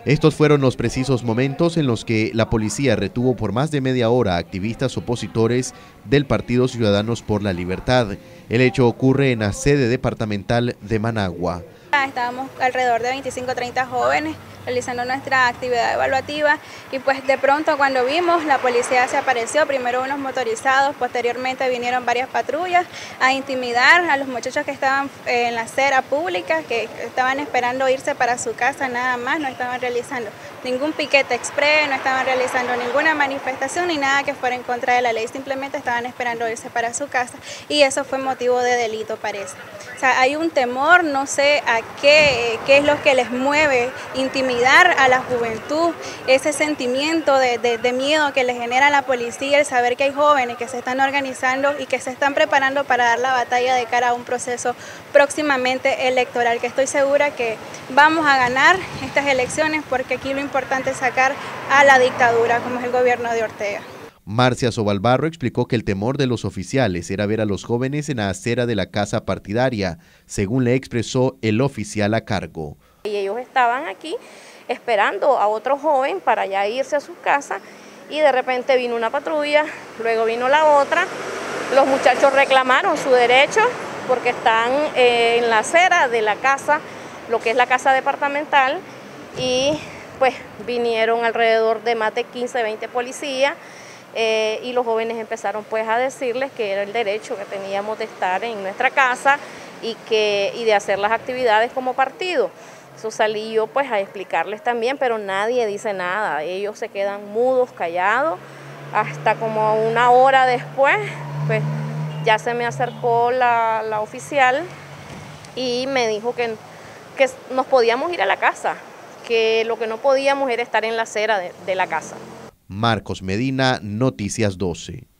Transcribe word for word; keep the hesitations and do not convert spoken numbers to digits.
Estos fueron los precisos momentos en los que la policía retuvo por más de media hora a activistas opositores del Partido Ciudadanos por la Libertad. El hecho ocurre en la sede departamental de Managua. Estábamos alrededor de veinticinco a treinta jóvenes realizando nuestra actividad evaluativa y pues de pronto cuando vimos la policía se apareció, primero unos motorizados, posteriormente vinieron varias patrullas a intimidar a los muchachos que estaban en la acera pública, que estaban esperando irse para su casa nada más, no estaban realizando ningún piquete express, no estaban realizando ninguna manifestación ni nada que fuera en contra de la ley, simplemente estaban esperando irse para su casa y eso fue motivo de delito, parece. O sea, hay un temor, no sé a qué, qué es lo que les mueve intimidar a la juventud, ese sentimiento de, de, de miedo que les genera la policía, el saber que hay jóvenes que se están organizando y que se están preparando para dar la batalla de cara a un proceso próximamente electoral, que estoy segura que vamos a ganar estas elecciones porque aquí lo importante es sacar a la dictadura como es el gobierno de Ortega. Marcia Sobalbarro explicó que el temor de los oficiales era ver a los jóvenes en la acera de la casa partidaria, según le expresó el oficial a cargo. Y ellos estaban aquí esperando a otro joven para ya irse a su casa y de repente vino una patrulla, luego vino la otra, los muchachos reclamaron su derecho porque están eh, en la acera de la casa, lo que es la casa departamental, y pues vinieron alrededor de más de quince, veinte policías. Eh, y los jóvenes empezaron pues a decirles que era el derecho que teníamos de estar en nuestra casa y, que, y de hacer las actividades como partido. Eso salí yo pues a explicarles también, pero nadie dice nada, ellos se quedan mudos, callados, hasta como una hora después, pues ya se me acercó la, la oficial y me dijo que, que nos podíamos ir a la casa, que lo que no podíamos era estar en la acera de, de la casa. Marcos Medina, Noticias doce.